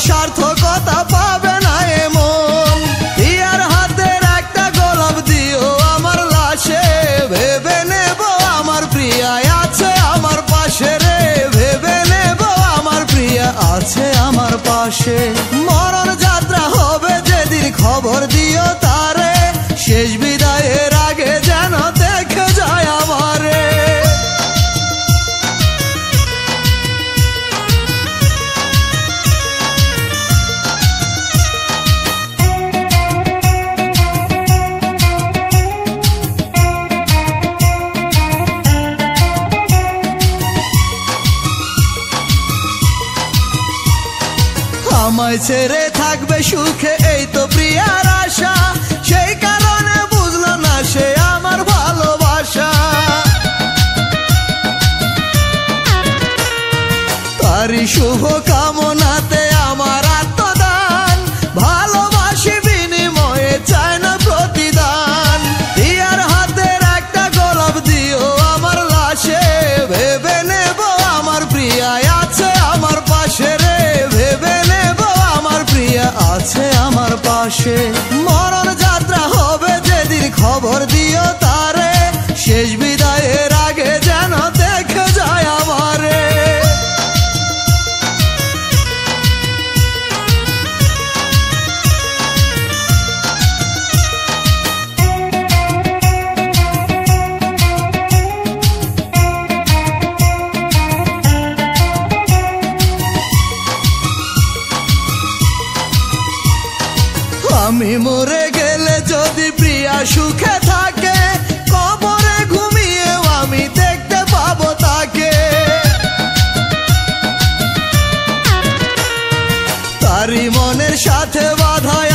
সার্থকতা পাবে না এমন। প্রিয়ার হাতের একটা গোলাপ দিও আমার লাশে, ভেবে নেব আমার প্রিয়া আছে আমার পাশে রে, ভেবে নেব আমার প্রিয়া আছে আমার পাশে। মরণ যাত্রা হবে যেদিন খবর দিও তারে, শেষ বিদায়ের আগে যেন দেখে যায় আমারে। আমায় ছেড়ে থাকবে সুখে এই তো প্রিয়ার আশা, সেই কারণে বুঝলো না সে আমার ভালোবাসা। তারই শুভ কামনাতে আমার আত্মদান, ভালোবাসি বিনিময়ে চায় না প্রতিদান। প্রিয়ার হাতের একটা গোলাপ দিও আমার লাশে, ভেবে নেব আমার প্রিয়া আছে আমার পাশে রে, ভেবে নেব আমার প্রিয়া আছে আমার পাশে। মরণ যাত্রা হবে যেদিন খবর দিও তারে, শেষ বিদায়ের আগে যেন দেখে যায় আমারে। আমি মরে গেলে যদি প্রিয়া সুখে থাকে, কবরে ঘুমিয়েও আমি দেখতে পাবো তাকে। তারই মনের সাথে বাঁধা